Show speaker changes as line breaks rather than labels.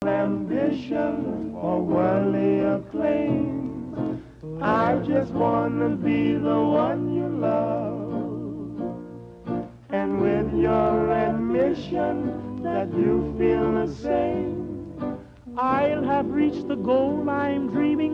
ambition for worldly acclaim. I just wanna be the one you love. And with your admission that you feel the same, I'll have reached the goal I'm dreaming